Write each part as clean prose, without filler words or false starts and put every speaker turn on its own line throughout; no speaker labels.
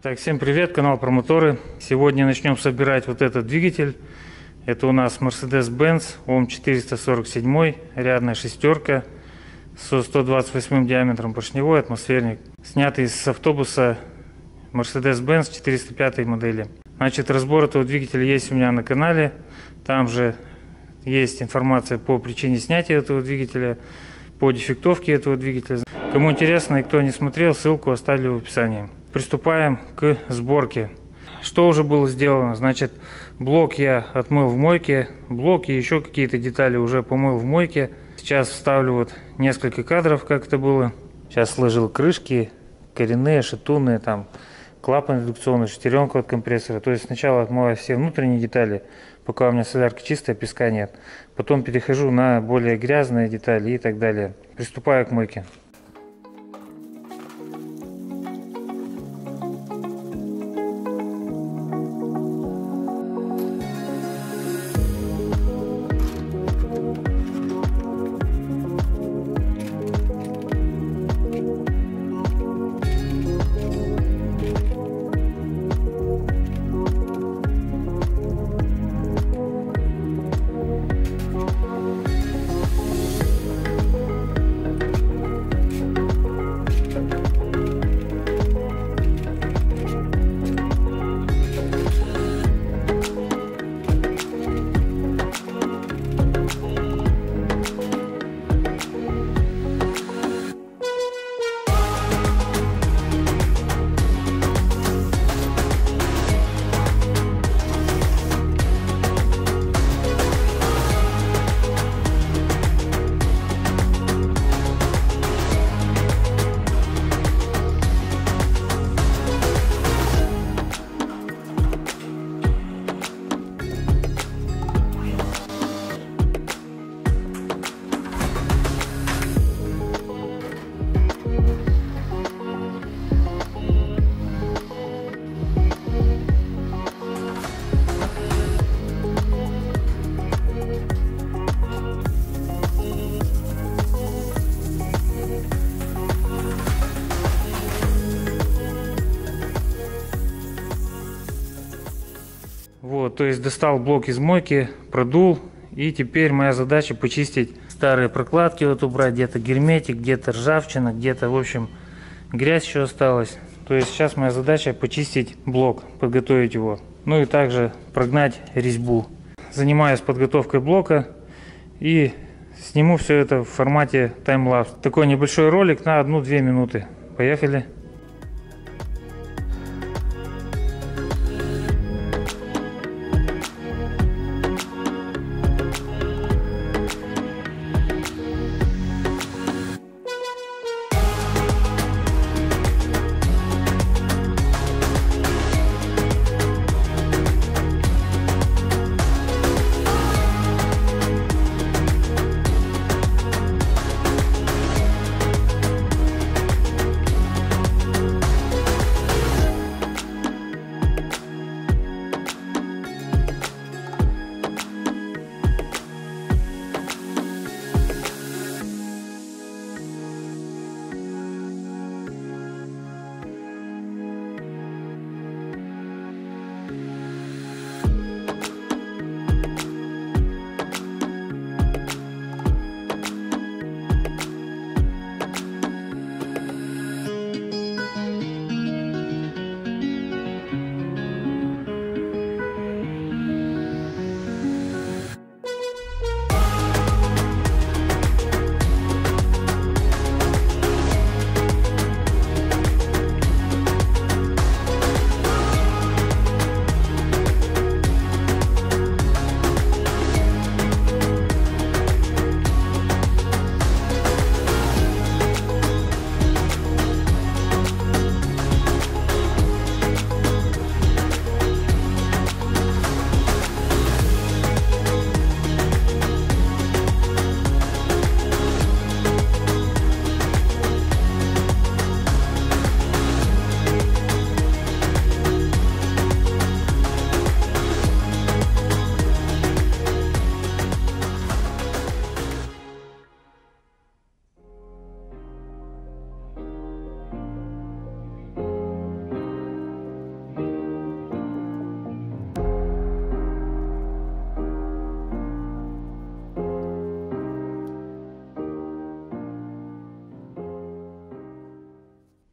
Так, всем привет, канал про моторы. Сегодня начнем собирать вот этот двигатель. Это у нас Mercedes-Benz OM 447, рядная шестерка со 128 диаметром, поршневой атмосферник, снятый с автобуса Mercedes-Benz 405 модели. Значит, разбор этого двигателя есть у меня на канале. Там же есть информация по причине снятия этого двигателя, по дефектовке этого двигателя. Кому интересно и кто не смотрел, ссылку оставлю в описании. Приступаем к сборке. Что уже было сделано? Значит, блок я отмыл в мойке, блок и еще какие-то детали уже помыл в мойке. Сейчас вставлю вот несколько кадров, как это было. Сейчас сложил крышки, коренные, шатунные, там клапан редукционный, шестеренку от компрессора. То есть сначала отмываю все внутренние детали, пока у меня солярка чистая, песка нет. Потом перехожу на более грязные детали и так далее. Приступаю к мойке. Вот, то есть достал блок из мойки, продул, и теперь моя задача почистить старые прокладки, вот убрать где-то герметик, где-то ржавчина, где-то, в общем, грязь еще осталась. То есть сейчас моя задача почистить блок, подготовить его, ну и также прогнать резьбу. Занимаюсь подготовкой блока и сниму все это в формате таймлапс. Такой небольшой ролик на 1-2 минуты. Поехали!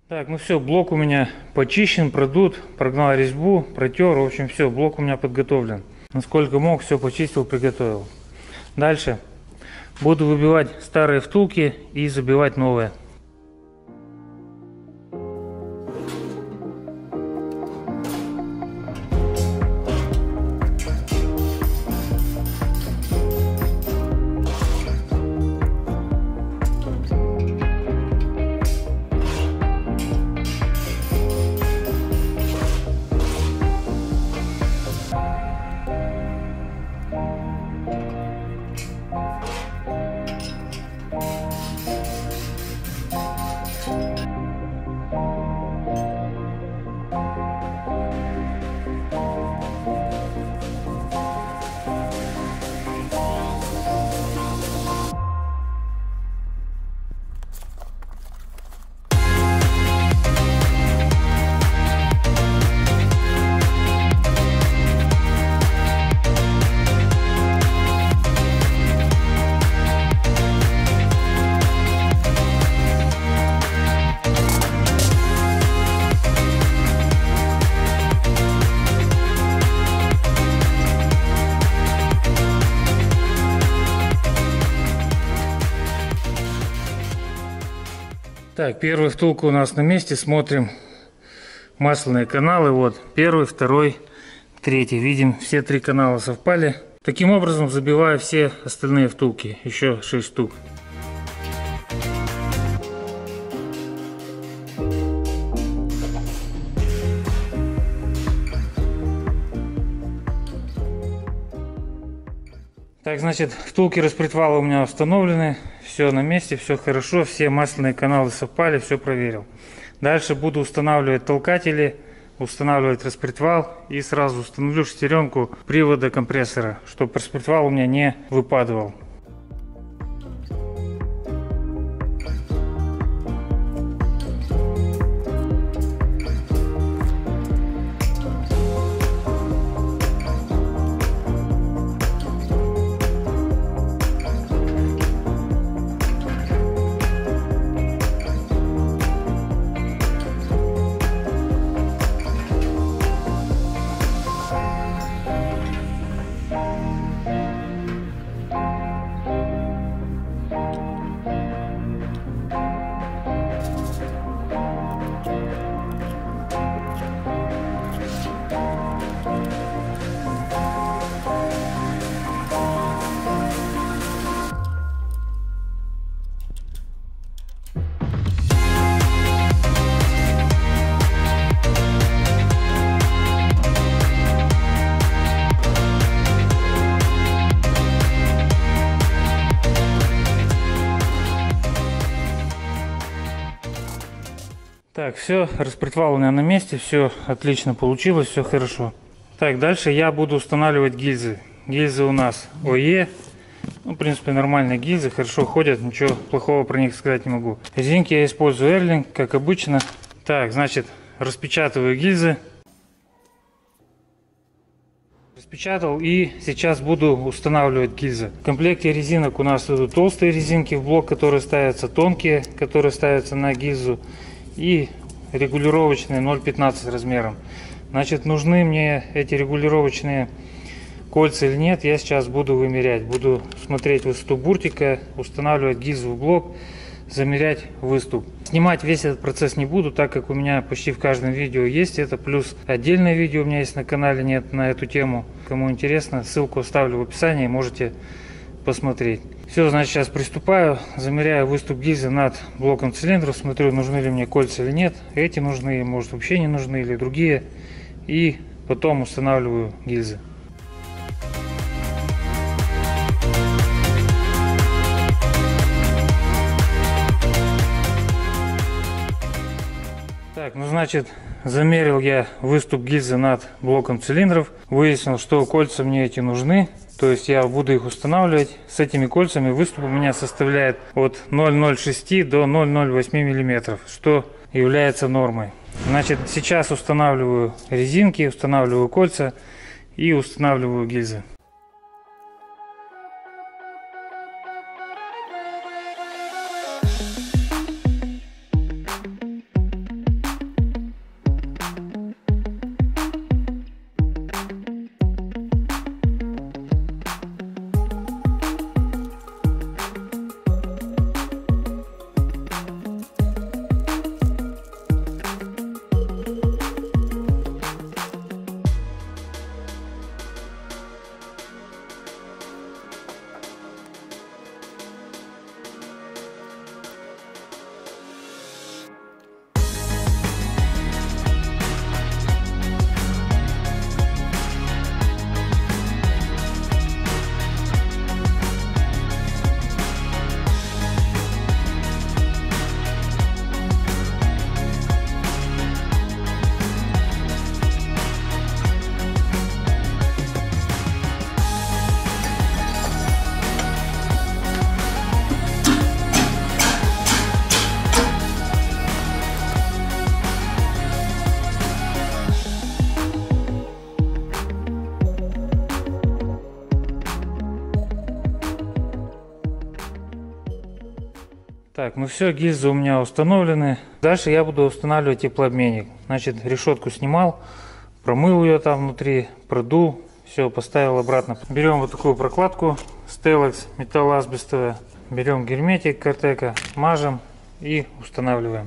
Так, ну все, блок у меня почищен, продут, прогнал резьбу, протер, в общем все, блок у меня подготовлен. Насколько мог, все почистил, приготовил. Дальше буду выбивать старые втулки и забивать новые. Так, первая втулка у нас на месте. Смотрим масляные каналы. Вот первый, второй, третий. Видим, все три канала совпали. Таким образом забиваю все остальные втулки. Еще 6 штук. Так, значит, втулки распредвала у меня установлены. Все на месте, все хорошо. Все масляные каналы совпали, все проверил. Дальше буду устанавливать толкатели, устанавливать распредвал. И сразу установлю шестеренку привода компрессора, чтобы распредвал у меня не выпадывал. Так, все, распредвал у меня на месте, все отлично получилось, все хорошо. Так, дальше я буду устанавливать гильзы. Гильзы у нас ОЕ. Ну, в принципе, нормальные гильзы, хорошо ходят, ничего плохого про них сказать не могу. Резинки я использую Эрлинг, как обычно. Так, значит, распечатываю гильзы. Распечатал и сейчас буду устанавливать гильзы. В комплекте резинок у нас идут толстые резинки в блок, которые ставятся, тонкие, которые ставятся на гильзу, и регулировочные 0,15 размером. Значит, нужны мне эти регулировочные кольца или нет, я сейчас буду вымерять. Буду смотреть высоту буртика, устанавливать гильзу в блок, замерять выступ. Снимать весь этот процесс не буду, так как у меня почти в каждом видео есть это. Плюс отдельное видео у меня есть на канале, нет, на эту тему. Кому интересно, ссылку оставлю в описании, можете посмотреть. Все, значит, сейчас приступаю, замеряю выступ гильзы над блоком цилиндров, смотрю, нужны ли мне кольца или нет. Эти нужны, может, вообще не нужны, или другие. И потом устанавливаю гильзы. Так, ну, значит, замерил я выступ гильзы над блоком цилиндров. Выяснил, что кольца мне эти нужны. То есть я буду их устанавливать. С этими кольцами выступ у меня составляет от 0,06 до 0,08 мм, что является нормой. Значит, сейчас устанавливаю резинки, устанавливаю кольца и устанавливаю гильзы. Так, ну все, гильзы у меня установлены. Дальше я буду устанавливать теплообменник. Значит, решетку снимал, промыл ее там внутри, продул, все, поставил обратно. Берем вот такую прокладку Stelex металлоасбестовая. Берем герметик Картека, мажем и устанавливаем.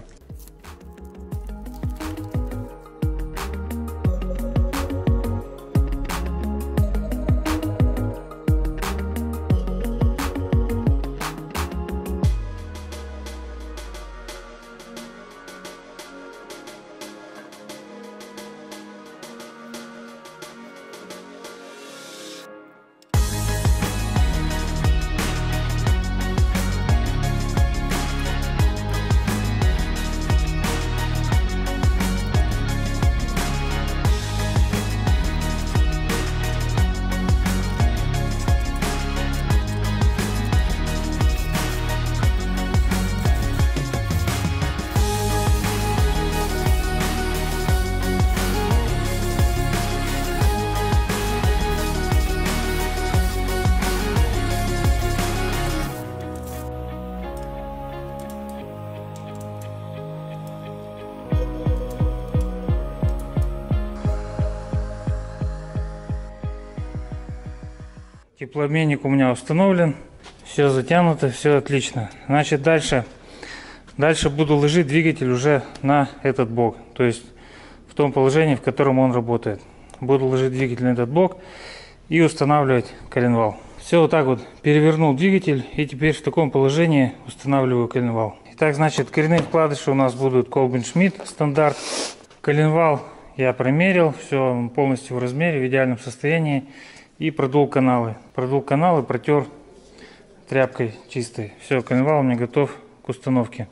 Теплообменник у меня установлен, все затянуто, все отлично. Значит, дальше буду ложить двигатель уже на этот бок, то есть в том положении, в котором он работает. Буду ложить двигатель на этот бок и устанавливать коленвал. Все, вот так вот перевернул двигатель, и теперь в таком положении устанавливаю коленвал. Итак, значит, коренные вкладыши у нас будут Колбин Шмидт стандарт. Коленвал я промерил, все он полностью в размере, в идеальном состоянии. И продул каналы. Продул каналы, протер тряпкой чистой. Все, коленвал у меня готов к установке.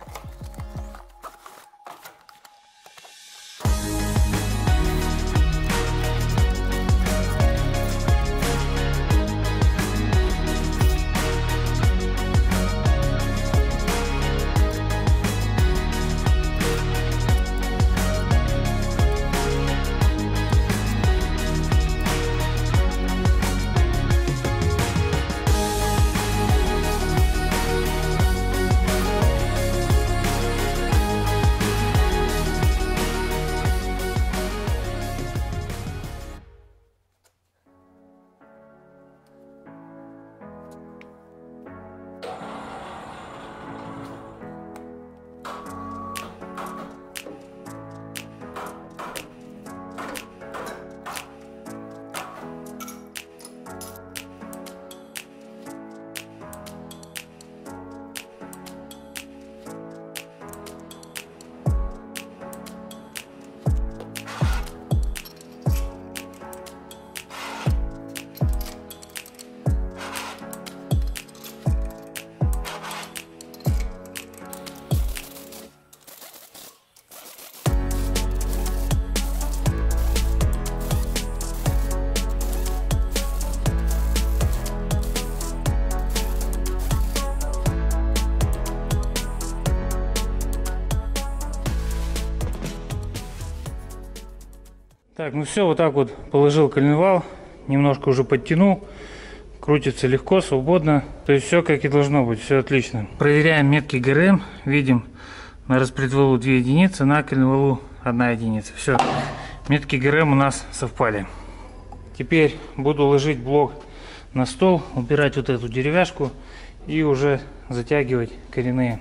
Так, ну все, вот так вот положил коленвал, немножко уже подтянул, крутится легко, свободно, то есть все как и должно быть, все отлично. Проверяем метки ГРМ, видим на распредвалу 2 единицы, на коленвалу 1 единица, все, метки ГРМ у нас совпали. Теперь буду ложить блок на стол, убирать вот эту деревяшку и уже затягивать коренные.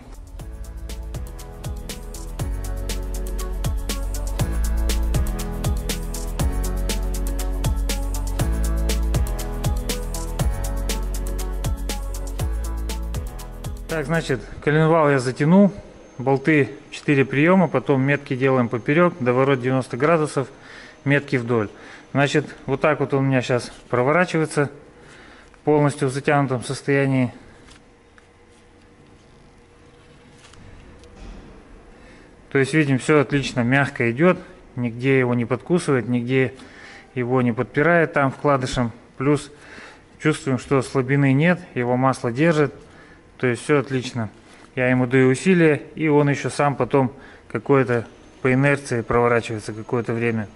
Так, значит, коленвал я затянул, болты 4 приема, потом метки делаем поперек, доворот 90 градусов, метки вдоль. Значит, вот так вот он у меня сейчас проворачивается, полностью в затянутом состоянии. То есть, видим, все отлично, мягко идет, нигде его не подкусывает, нигде его не подпирает там вкладышем. Плюс чувствуем, что слабины нет, его масло держит. То есть все отлично. Я ему даю усилия, и он еще сам потом какое-то по инерции проворачивается какое-то время.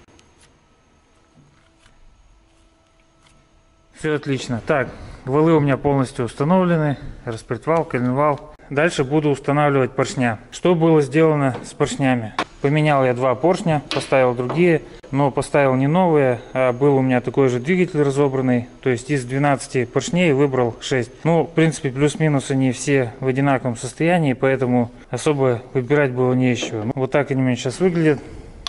Все отлично. Так, валы у меня полностью установлены. Распредвал, коленвал. дальше буду устанавливать поршня. Что было сделано с поршнями? Поменял я 2 поршня, поставил другие, но поставил не новые, а был у меня такой же двигатель разобранный. То есть из 12 поршней выбрал 6. Ну, в принципе, плюс-минус они все в одинаковом состоянии, поэтому особо выбирать было не из чего. Ну, вот так они у меня сейчас выглядят.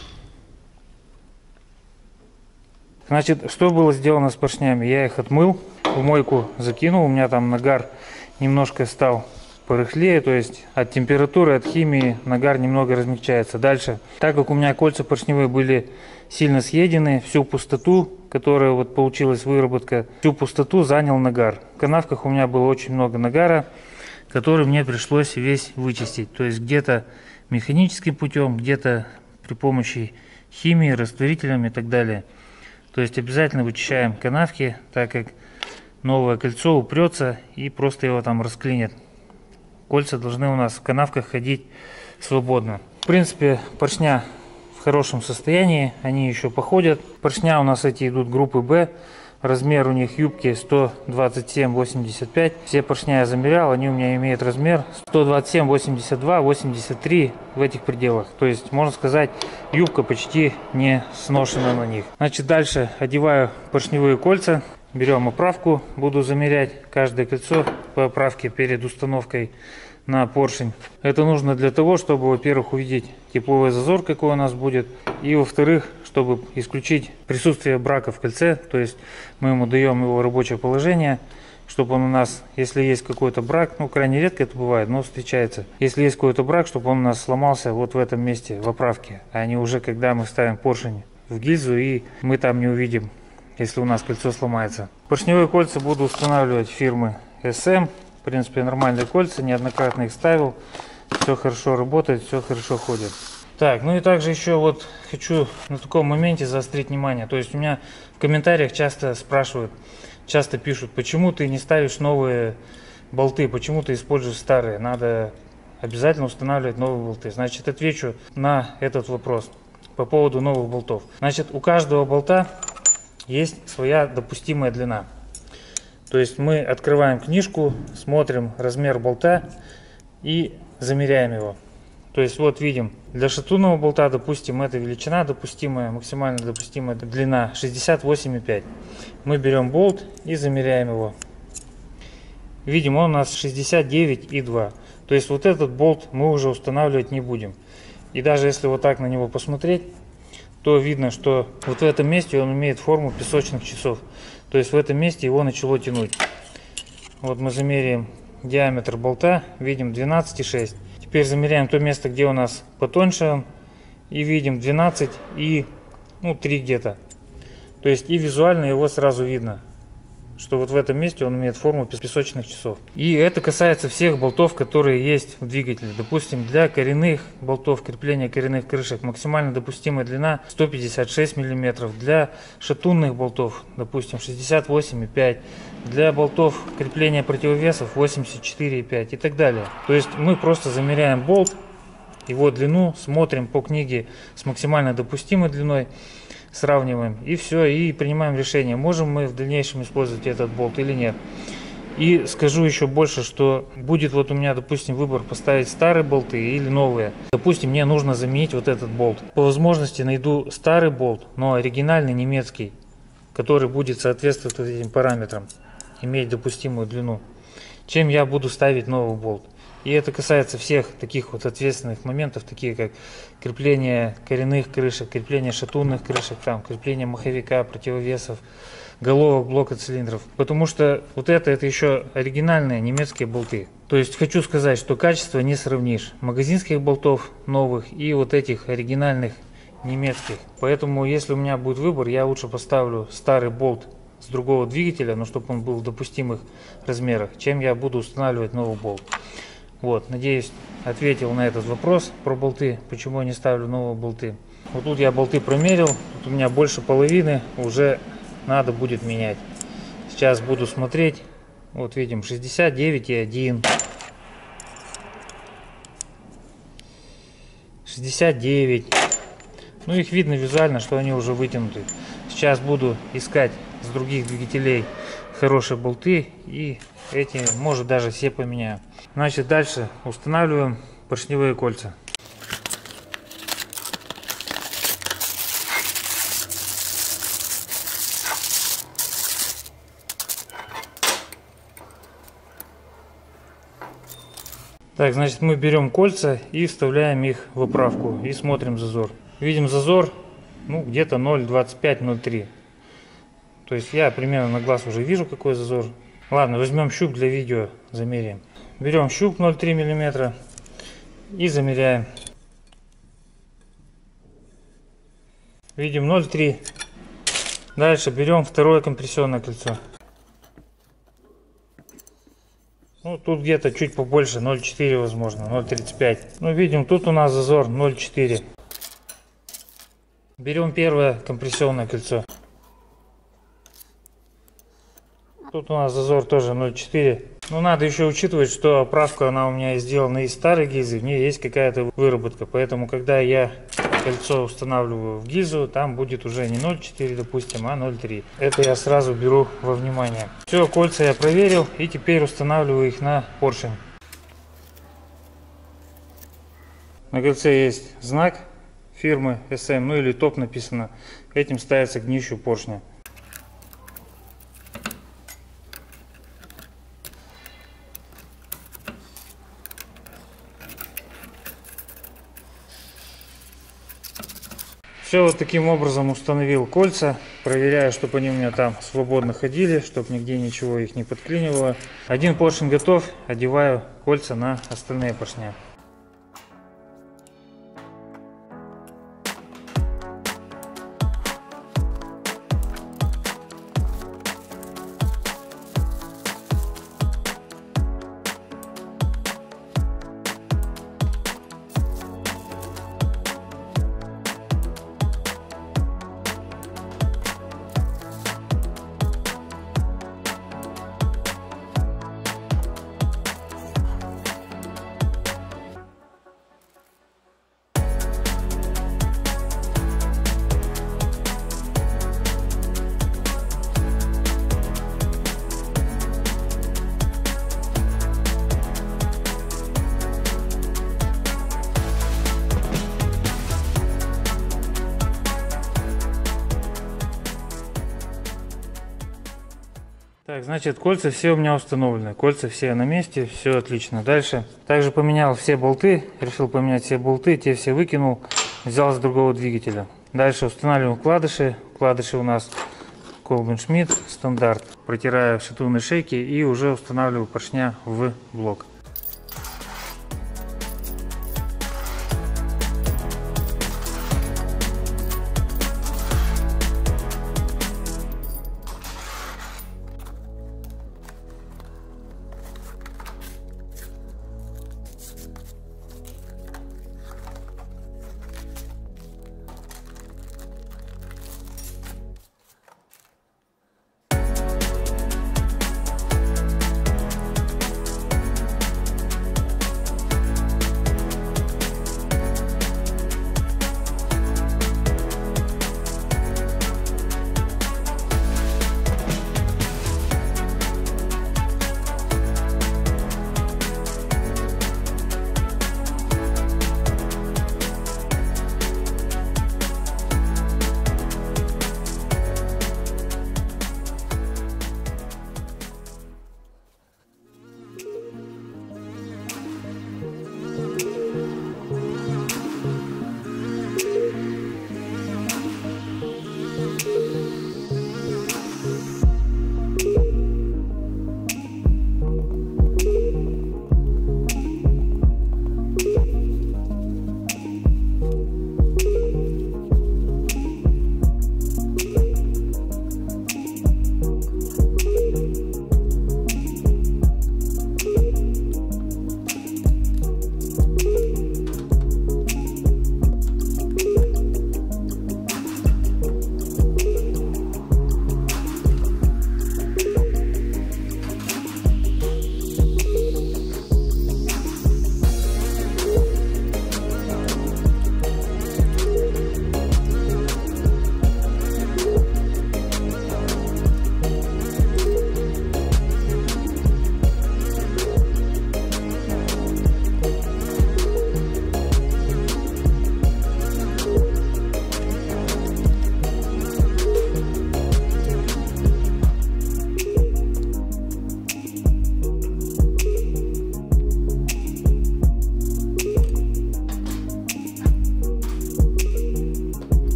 Значит, что было сделано с поршнями? Я их отмыл, в мойку закинул, у меня там нагар немножко стал порыхлее, то есть от температуры, от химии нагар немного размягчается. Дальше, так как у меня кольца поршневые были сильно съедены, всю пустоту, которая вот получилась выработка, всю пустоту занял нагар. В канавках у меня было очень много нагара, который мне пришлось весь вычистить. То есть где-то механическим путем, где-то при помощи химии, растворителем и так далее. То есть обязательно вычищаем канавки, так как новое кольцо упрется и просто его там расклинит. Кольца должны у нас в канавках ходить свободно. В принципе, поршня в хорошем состоянии, они еще походят. Поршня у нас эти идут группы B. Размер у них юбки 127-85. Все поршня я замерял, они у меня имеют размер 127, 82, 83 в этих пределах. То есть, можно сказать, юбка почти не сношена на них. Значит, дальше одеваю поршневые кольца. Берем оправку, буду замерять каждое кольцо по оправке перед установкой на поршень. Это нужно для того, чтобы, во-первых, увидеть тепловой зазор, какой у нас будет, и, во-вторых, чтобы исключить присутствие брака в кольце, то есть мы ему даем его рабочее положение, чтобы он у нас, если есть какой-то брак, ну, крайне редко это бывает, но встречается, если есть какой-то брак, чтобы он у нас сломался вот в этом месте, в оправке, а не уже когда мы ставим поршень в гильзу и мы там не увидим, если у нас кольцо сломается. Поршневые кольца буду устанавливать фирмы SM. В принципе, нормальные кольца, неоднократно их ставил. Все хорошо работает, все хорошо ходит. Так, ну и также еще вот хочу на таком моменте заострить внимание. То есть у меня в комментариях часто спрашивают, часто пишут, почему ты не ставишь новые болты, почему ты используешь старые. Надо обязательно устанавливать новые болты. Значит, отвечу на этот вопрос по поводу новых болтов. Значит, у каждого болта есть своя допустимая длина. То есть мы открываем книжку, смотрим размер болта и замеряем его. То есть вот видим, для шатунного болта, допустим, эта величина допустимая, максимально допустимая длина 68,5. Мы берем болт и замеряем его. Видим, он у нас 69,2. То есть вот этот болт мы уже устанавливать не будем. И даже если вот так на него посмотреть, то видно, что вот в этом месте он имеет форму песочных часов. То есть в этом месте его начало тянуть. Вот мы замеряем диаметр болта, видим 12,6. Теперь замеряем то место, где у нас потоньше, и видим 12 и 3 где-то. То есть и визуально его сразу видно, что вот в этом месте он имеет форму песочных часов. И это касается всех болтов, которые есть в двигателе. Допустим, для коренных болтов, крепления коренных крышек, максимально допустимая длина 156 мм. Для шатунных болтов, допустим, 68,5. Для болтов крепления противовесов 84,5 и так далее. То есть мы просто замеряем болт, его длину, смотрим по книге с максимально допустимой длиной, сравниваем и все, и принимаем решение, можем мы в дальнейшем использовать этот болт или нет. И скажу еще больше, что будет вот у меня, допустим, выбор поставить старые болты или новые. Допустим, мне нужно заменить вот этот болт. По возможности найду старый болт, но оригинальный немецкий, который будет соответствовать вот этим параметрам, иметь допустимую длину, чем я буду ставить новый болт. И это касается всех таких вот ответственных моментов, такие как крепление коренных крышек, крепление шатунных крышек, там, крепление маховика, противовесов, головок, блока цилиндров. Потому что вот это еще оригинальные немецкие болты. То есть хочу сказать, что качество не сравнишь магазинских болтов новых и вот этих оригинальных немецких. Поэтому если у меня будет выбор, я лучше поставлю старый болт с другого двигателя, но чтобы он был в допустимых размерах, чем я буду устанавливать новый болт. Вот, надеюсь, ответил на этот вопрос про болты, почему я не ставлю новые болты. Вот тут я болты промерил, тут у меня больше половины, уже надо будет менять. Сейчас буду смотреть, вот видим 69,1, 69, ну их видно визуально, что они уже вытянуты. Сейчас буду искать с других двигателей хорошие болты, и эти, может, даже все поменяю. Значит, дальше устанавливаем поршневые кольца. Так, значит, мы берем кольца и вставляем их в оправку и смотрим зазор. Видим зазор, ну, где-то 0,25-0,3. То есть я примерно на глаз уже вижу, какой зазор. Ладно, возьмем щуп для видео, замеряем. Берем щуп 0,3 мм и замеряем. Видим 0,3. Дальше берем второе компрессионное кольцо. Ну, тут где-то чуть побольше, 0,4 возможно, 0,35. Ну, видим, тут у нас зазор 0,4. Берем первое компрессионное кольцо. Тут у нас зазор тоже 0,4. Но надо еще учитывать, что оправка, она у меня сделана из старой гильзы, в ней есть какая-то выработка. Поэтому, когда я кольцо устанавливаю в гильзу, там будет уже не 0,4, допустим, а 0,3. Это я сразу беру во внимание. Все, кольца я проверил, и теперь устанавливаю их на поршень. На кольце есть знак фирмы SM, ну или ТОП написано. Этим ставится к днищу поршня. Все, вот таким образом установил кольца. Проверяю, чтобы они у меня там свободно ходили, чтобы нигде ничего их не подклинивало. Один поршень готов, одеваю кольца на остальные поршня. Так, значит, кольца все у меня установлены, кольца все на месте, все отлично. Дальше также поменял все болты, решил поменять все болты, те все выкинул, взял с другого двигателя. Дальше устанавливаем вкладыши, вкладыши у нас Kolben Schmidt стандарт. Протираю шатунные шейки и уже устанавливаю поршня в блок.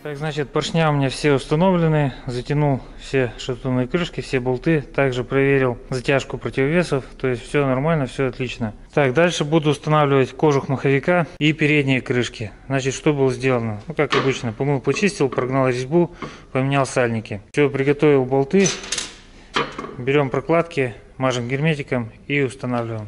Так, значит, поршня у меня все установлены. Затянул все шатунные крышки, все болты. Также проверил затяжку противовесов. То есть все нормально, все отлично. Так, дальше буду устанавливать кожух маховика и передние крышки. Значит, что было сделано? Ну, как обычно, помыл, почистил, прогнал резьбу, поменял сальники. Все, приготовил болты. Берем прокладки, мажем герметиком и устанавливаем.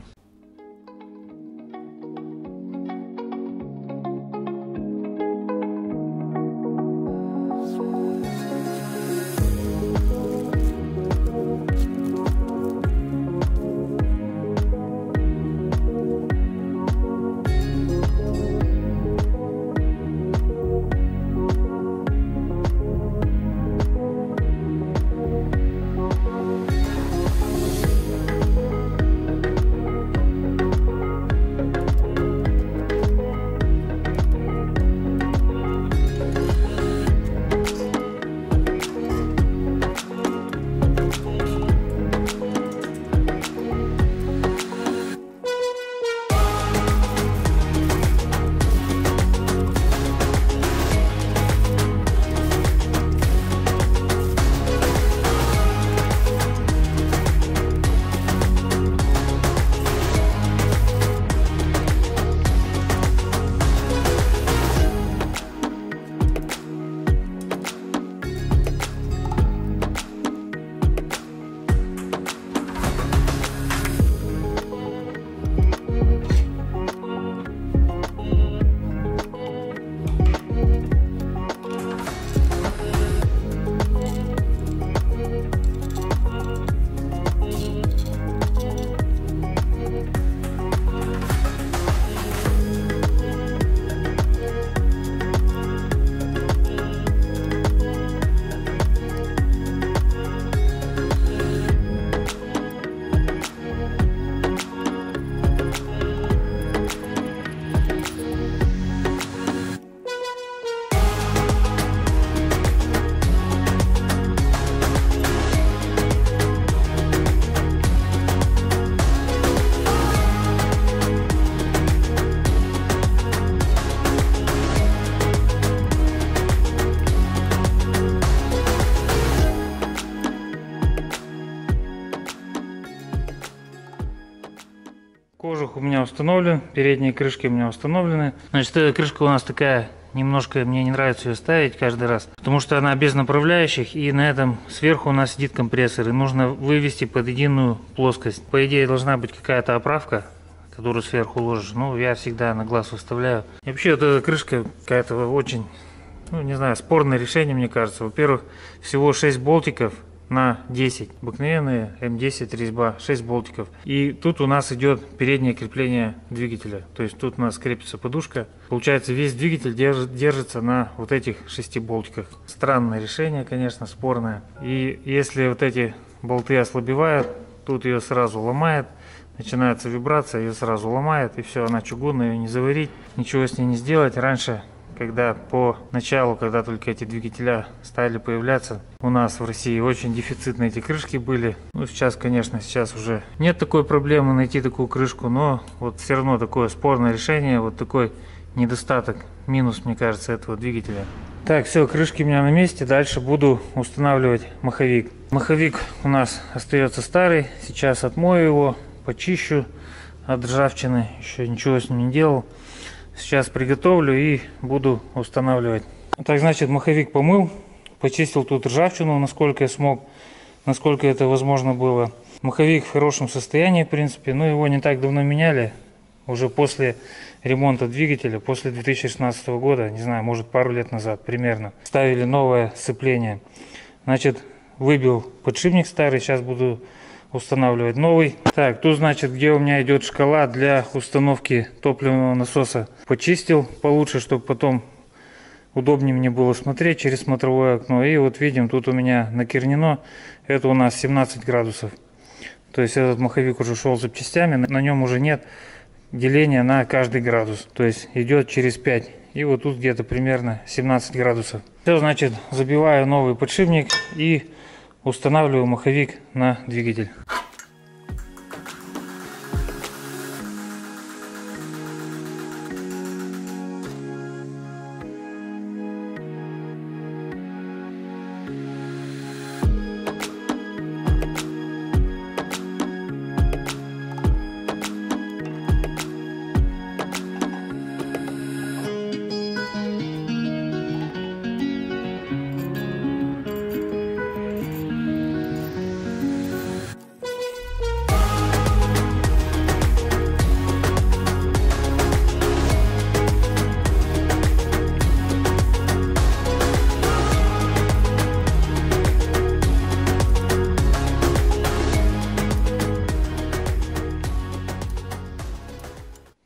Кожух у меня установлен, передние крышки у меня установлены. Значит, эта крышка у нас такая, немножко мне не нравится ее ставить каждый раз, потому что она без направляющих, и на этом сверху у нас сидит компрессор, и нужно вывести под единую плоскость. По идее должна быть какая-то оправка, которую сверху ложишь. Ну, я всегда на глаз выставляю. И вообще, вот эта крышка какая-то очень, ну, не знаю, спорное решение, мне кажется. Во-первых, всего 6 болтиков на 10. Обыкновенные М10 резьба, 6 болтиков. И тут у нас идет переднее крепление двигателя. То есть тут у нас крепится подушка. Получается, весь двигатель держится на вот этих 6 болтиках. Странное решение, конечно, спорное. И если вот эти болты ослабевают, тут ее сразу ломает. Начинается вибрация, ее сразу ломает. И все, она чугунная, ее не заварить, ничего с ней не сделать. Раньше, когда по началу, когда только эти двигателя стали появляться, у нас в России очень дефицитные эти крышки были. Ну, сейчас, конечно, сейчас уже нет такой проблемы найти такую крышку, но вот все равно такое спорное решение, вот такой недостаток, минус, мне кажется, этого двигателя. Так, все, крышки у меня на месте, дальше буду устанавливать маховик. Маховик у нас остается старый, сейчас отмою его, почищу от ржавчины, еще ничего с ним не делал. Сейчас приготовлю и буду устанавливать. Так, значит, маховик помыл, почистил тут ржавчину, насколько я смог, насколько это возможно было. Маховик в хорошем состоянии, в принципе, но его не так давно меняли, уже после ремонта двигателя, после 2016 года, не знаю, может пару лет назад примерно, ставили новое сцепление. Значит, выбил подшипник старый, сейчас буду устанавливать новый. Так, тут, значит, где у меня идет шкала для установки топливного насоса, почистил получше, чтобы потом удобнее мне было смотреть через смотровое окно. И вот видим, тут у меня накернено, это у нас 17 градусов. То есть этот маховик уже шел запчастями, на нем уже нет деления на каждый градус, то есть идет через 5. И вот тут где-то примерно 17 градусов. Все, значит, забиваю новый подшипник и устанавливаю маховик на двигатель.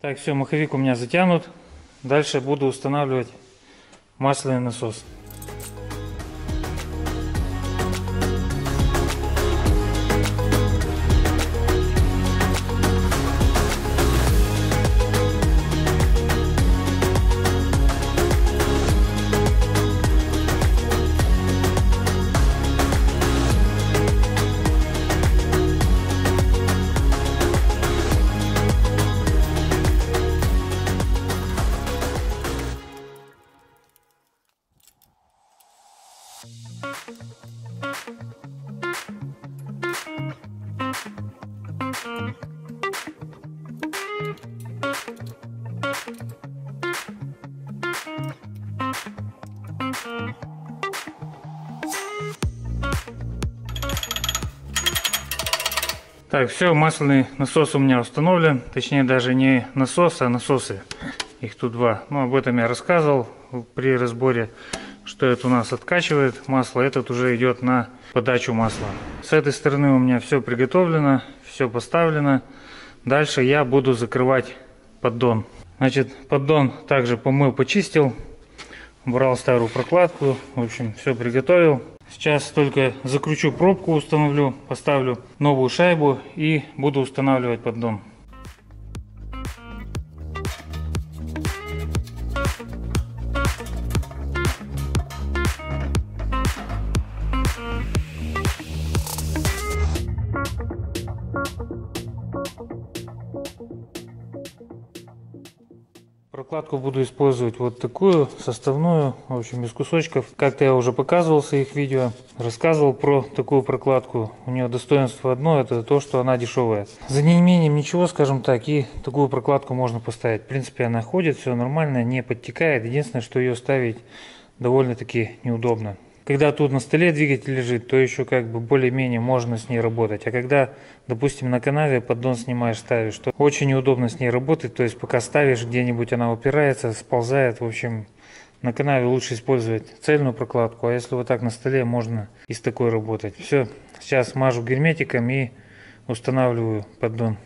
Так, все, маховик у меня затянут. Дальше буду устанавливать масляный насос. Так, все, масляный насос у меня установлен, точнее даже не насос, а насосы. Их тут два. Ну, об этом я рассказывал при разборе, что это у нас откачивает масло, этот уже идет на подачу масла. С этой стороны у меня все приготовлено, все поставлено. Дальше я буду закрывать поддон. Значит, поддон также помыл, почистил, убрал старую прокладку, в общем, все приготовил. Сейчас только закручу пробку, установлю, поставлю новую шайбу и буду устанавливать поддон. Прокладку буду использовать вот такую, составную, в общем, из кусочков. Как-то я уже показывал в своих видео, рассказывал про такую прокладку. У нее достоинство одно, это то, что она дешевая. За неимением ничего, скажем так, и такую прокладку можно поставить. В принципе, она ходит, все нормально, не подтекает. Единственное, что ее ставить довольно-таки неудобно. Когда тут на столе двигатель лежит, то еще как бы более-менее можно с ней работать. А когда, допустим, на канаве поддон снимаешь, ставишь, то очень неудобно с ней работать. То есть пока ставишь где-нибудь, она упирается, сползает. В общем, на канаве лучше использовать цельную прокладку. А если вот так на столе, можно и с такой работать. Все, сейчас мажу герметиком и устанавливаю поддон.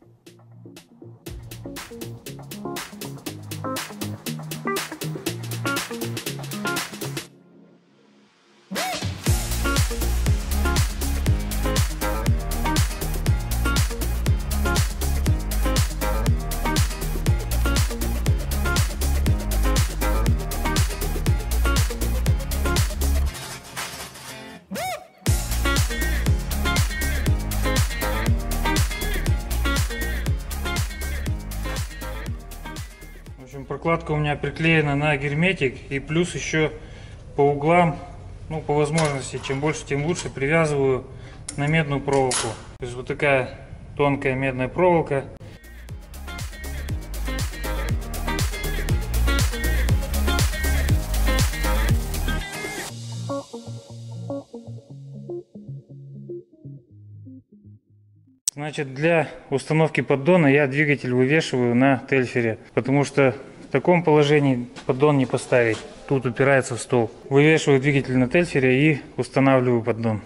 Прокладка у меня приклеена на герметик, и плюс еще по углам, ну, по возможности, чем больше, тем лучше, привязываю на медную проволоку. То есть вот такая тонкая медная проволока. Значит, для установки поддона я двигатель вывешиваю на тельфере, потому что в таком положении поддон не поставить. Тут упирается в стол. Вывешиваю двигатель на тельфере и устанавливаю поддон.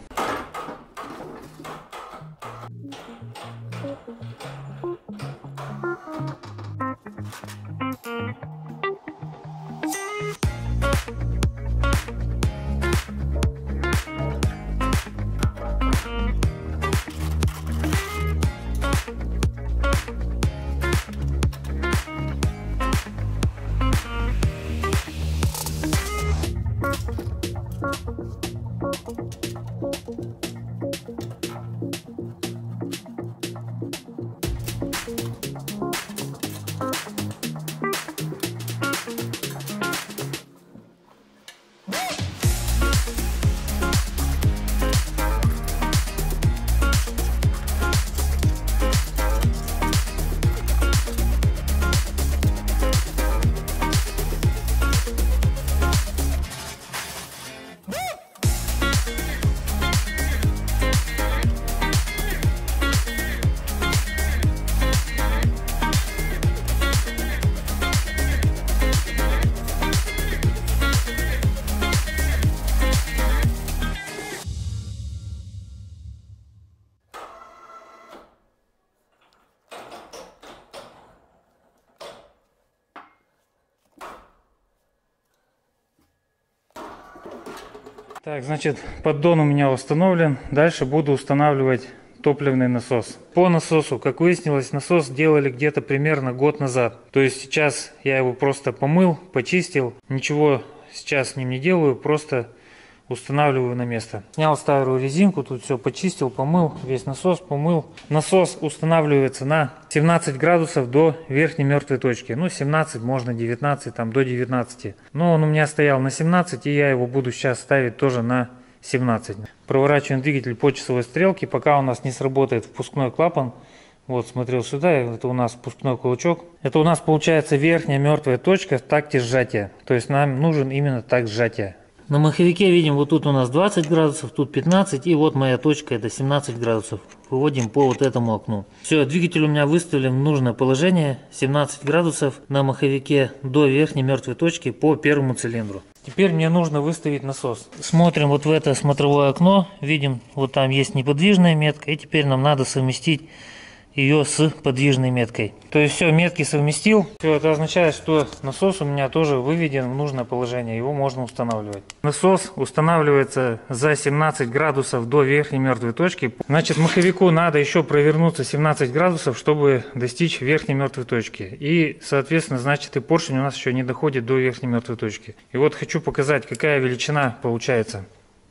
Так, значит, поддон у меня установлен. Дальше буду устанавливать топливный насос. По насосу, как выяснилось, насос делали где-то примерно год назад. То есть сейчас я его просто помыл, почистил. Ничего сейчас с ним не делаю, просто устанавливаю на место. Снял старую резинку, тут все почистил, помыл, весь насос помыл. Насос устанавливается на 17 градусов до верхней мертвой точки. Ну, 17, можно 19, там до 19. Но он у меня стоял на 17, и я его буду сейчас ставить тоже на 17. Проворачиваем двигатель по часовой стрелке, пока у нас не сработает впускной клапан. Вот, смотрел сюда, это у нас впускной кулачок. Это у нас получается верхняя мертвая точка в такте сжатия. То есть нам нужен именно такт сжатия. На маховике видим, вот тут у нас 20 градусов, тут 15, и вот моя точка, это 17 градусов. Выводим по вот этому окну. Все, двигатель у меня выставлен в нужное положение, 17 градусов на маховике до верхней мертвой точки по первому цилиндру. Теперь мне нужно выставить насос. Смотрим вот в это смотровое окно, видим, вот там есть неподвижная метка, и теперь нам надо совместить ее с подвижной меткой. То есть все, метки совместил. Все, это означает, что насос у меня тоже выведен в нужное положение. Его можно устанавливать. Насос устанавливается за 17 градусов до верхней мертвой точки. Значит, маховику надо еще провернуться 17 градусов, чтобы достичь верхней мертвой точки. И, соответственно, значит, и поршень у нас еще не доходит до верхней мертвой точки. И вот хочу показать, какая величина получается.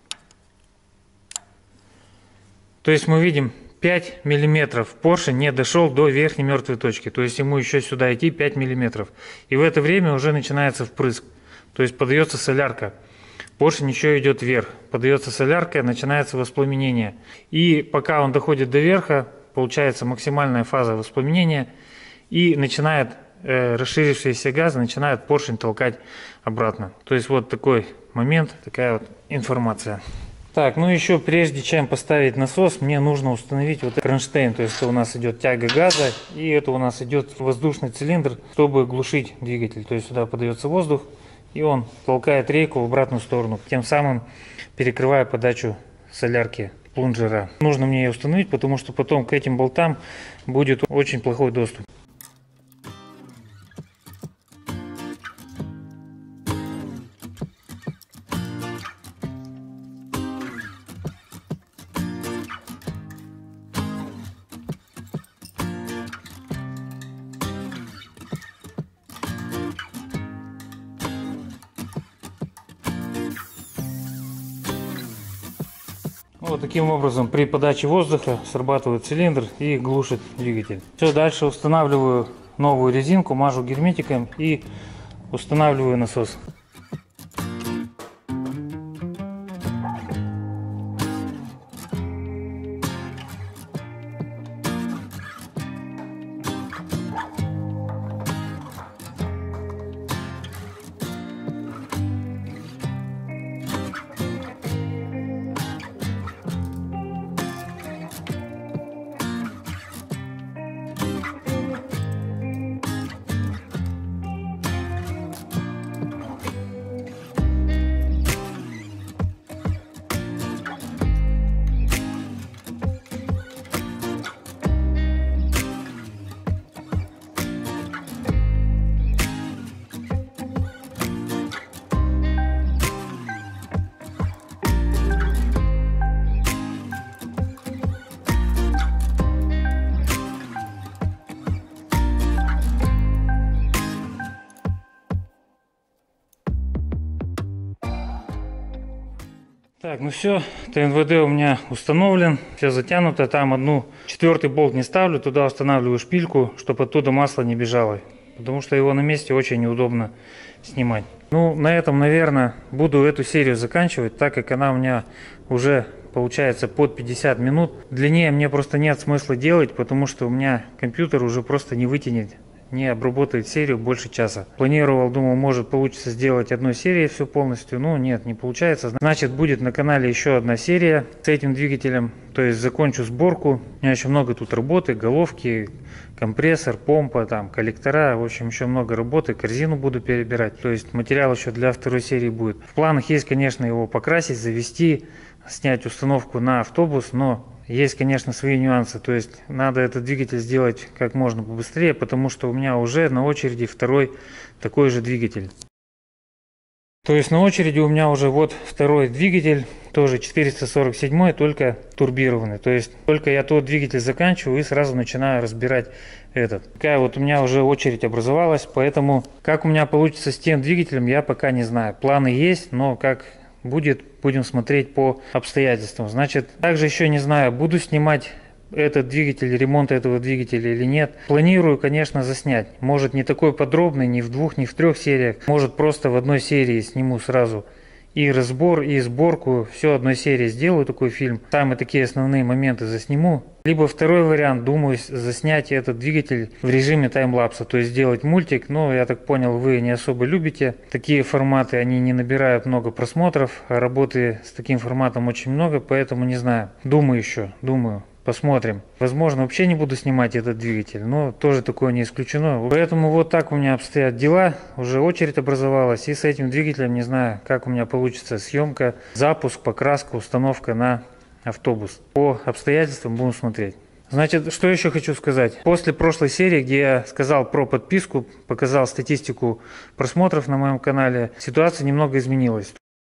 То есть мы видим, 5 миллиметров поршень не дошел до верхней мертвой точки, то есть ему еще сюда идти 5 миллиметров. И в это время уже начинается впрыск, то есть подается солярка. Поршень еще идет вверх, подается солярка, начинается воспламенение. И пока он доходит до верха, получается максимальная фаза воспламенения, и начинает расширившиеся газы, начинает поршень толкать обратно. То есть вот такой момент, такая вот информация. Так, ну еще прежде чем поставить насос, мне нужно установить вот кронштейн. То есть это у нас идет тяга газа, и это у нас идет воздушный цилиндр, чтобы глушить двигатель. То есть сюда подается воздух, и он толкает рейку в обратную сторону, тем самым перекрывая подачу солярки плунжера. Нужно мне ее установить, потому что потом к этим болтам будет очень плохой доступ. Вот таким образом при подаче воздуха срабатывает цилиндр и глушит двигатель. Все, дальше устанавливаю новую резинку, мажу герметиком и устанавливаю насос. Так, ну все, ТНВД у меня установлен, все затянуто, там 1/4 болт не ставлю, туда устанавливаю шпильку, чтобы оттуда масло не бежало, потому что его на месте очень неудобно снимать. Ну, на этом, наверное, буду эту серию заканчивать, так как она у меня уже получается под 50 минут. Длиннее мне просто нет смысла делать, потому что у меня компьютер уже просто не вытянет, не обработает серию больше часа. Планировал, думал, может получится сделать одной серией все полностью, но нет, не получается. Значит, будет на канале еще одна серия с этим двигателем, то есть закончу сборку. У меня еще много тут работы, головки, компрессор, помпа, там коллектора, в общем, еще много работы, корзину буду перебирать, то есть материал еще для второй серии будет. В планах есть, конечно, его покрасить, завести, снять установку на автобус, но есть, конечно, свои нюансы, то есть надо этот двигатель сделать как можно побыстрее, потому что у меня уже на очереди второй такой же двигатель. То есть на очереди у меня уже вот второй двигатель, тоже 447, только турбированный. То есть только я тот двигатель заканчиваю и сразу начинаю разбирать этот. Такая вот у меня уже очередь образовалась, поэтому как у меня получится с тем двигателем, я пока не знаю. Планы есть, но как будет, будем смотреть по обстоятельствам. Значит, также еще не знаю, буду снимать этот двигатель, ремонт этого двигателя или нет. Планирую, конечно, заснять. Может, не такой подробный, ни в 2, ни в 3 сериях. Может, просто в одной серии сниму сразу и разбор, и сборку. Все одной серии сделаю такой фильм. Самые такие основные моменты засниму. Либо второй вариант, думаю, заснять этот двигатель в режиме таймлапса. То есть сделать мультик. Но я так понял, вы не особо любите такие форматы. Они не набирают много просмотров. А работы с таким форматом очень много. Поэтому не знаю. Думаю еще. Посмотрим. Возможно, вообще не буду снимать этот двигатель, но тоже такое не исключено. Поэтому вот так у меня обстоят дела. Уже очередь образовалась. И с этим двигателем не знаю, как у меня получится съемка, запуск, покраска, установка на автобус. По обстоятельствам будем смотреть. Значит, что еще хочу сказать. После прошлой серии, где я сказал про подписку, показал статистику просмотров на моем канале, ситуация немного изменилась.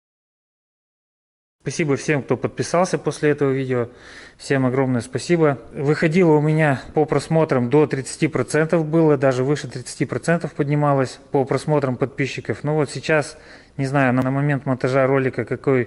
Спасибо всем, кто подписался после этого видео. Всем огромное спасибо. Выходило у меня по просмотрам до 30%, было даже выше 30% поднималось по просмотрам подписчиков. Но вот сейчас, не знаю, на момент монтажа ролика какой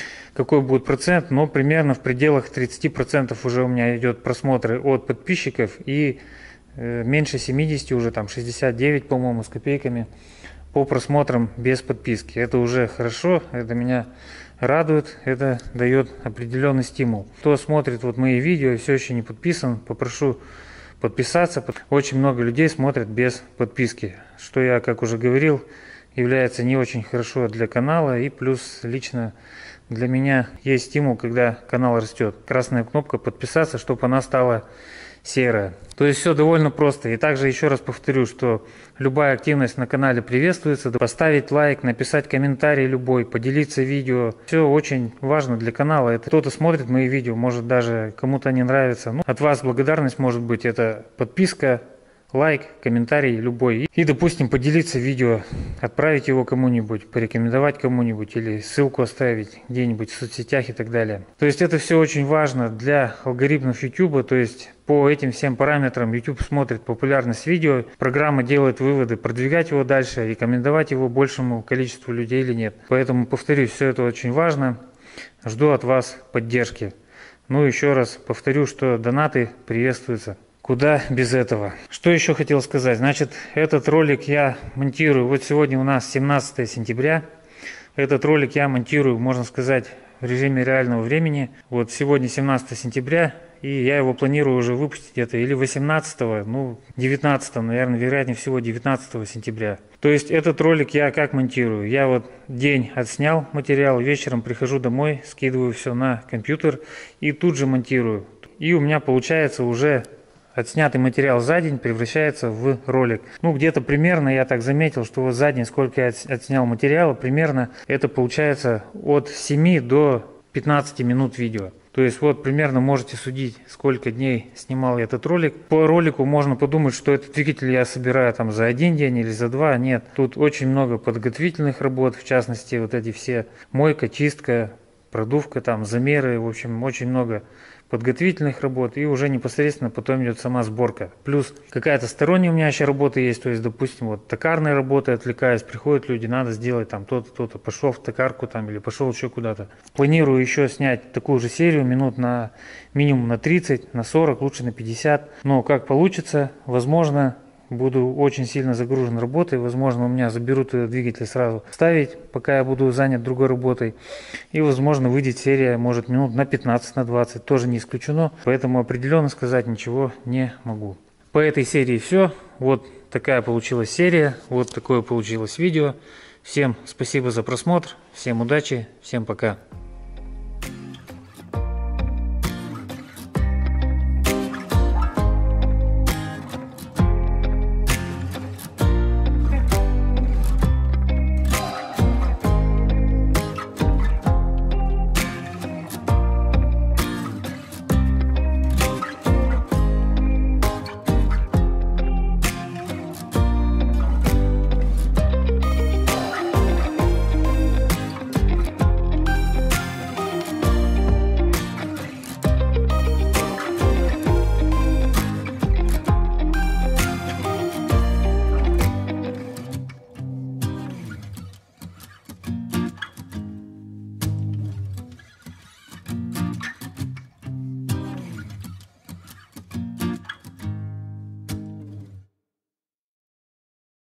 будет процент, но примерно в пределах 30% уже у меня идет просмотры от подписчиков и меньше 70, уже там 69, по-моему, с копейками по просмотрам без подписки. Это уже хорошо, это меня радует, это дает определенный стимул. Кто смотрит вот мои видео и все еще не подписан, попрошу подписаться. Очень много людей смотрят без подписки, что я, как уже говорил, является не очень хорошо для канала, и плюс лично для меня есть стимул, когда канал растет. Красная кнопка подписаться, чтобы она стала серая. То есть все довольно просто. И также еще раз повторю, что любая активность на канале приветствуется. Поставить лайк, написать комментарий любой, поделиться видео. Все очень важно для канала. Это кто-то смотрит мои видео, может даже кому-то не нравится. Ну, от вас благодарность может быть это подписка, лайк, комментарий любой. И, допустим, поделиться видео, отправить его кому-нибудь, порекомендовать кому-нибудь или ссылку оставить где-нибудь в соцсетях и так далее. То есть это все очень важно для алгоритмов YouTube. То есть по этим всем параметрам YouTube смотрит популярность видео, программа делает выводы, продвигать его дальше, рекомендовать его большему количеству людей или нет. Поэтому, повторюсь, все это очень важно. Жду от вас поддержки. Ну, еще раз повторю, что донаты приветствуются. Куда без этого? Что еще хотел сказать? Значит, этот ролик я монтирую. Вот сегодня у нас 17 сентября. Этот ролик я монтирую, можно сказать, в режиме реального времени. Вот сегодня 17 сентября. И я его планирую уже выпустить где-то или 18, ну 19, наверное, вероятнее всего 19 сентября. То есть этот ролик я как монтирую? Я вот день отснял материал, вечером прихожу домой, скидываю все на компьютер и тут же монтирую. И у меня получается уже отснятый материал за день превращается в ролик. Ну, где-то примерно, я так заметил, что вот за день, сколько я отснял материала, примерно это получается от 7 до 15 минут видео. То есть вот примерно можете судить, сколько дней снимал я этот ролик. По ролику можно подумать, что этот двигатель я собираю там за один день или за два. Нет, тут очень много подготовительных работ, в частности вот эти все мойка, чистка, продувка, там замеры, в общем очень много подготовительных работ, и уже непосредственно потом идет сама сборка. Плюс какая-то сторонняя у меня еще работа есть, то есть, допустим, вот токарной работой отвлекаюсь, приходят люди, надо сделать там то-то, пошел в токарку там или пошел еще куда-то. Планирую еще снять такую же серию минут на минимум на 30, на 40, лучше на 50, но как получится, возможно, буду очень сильно загружен работой, возможно, у меня заберут этот двигатель сразу ставить, пока я буду занят другой работой. И, возможно, выйдет серия, может, минут на 15, на 20, тоже не исключено. Поэтому определенно сказать ничего не могу. По этой серии все. Вот такая получилась серия, вот такое получилось видео. Всем спасибо за просмотр, всем удачи, всем пока.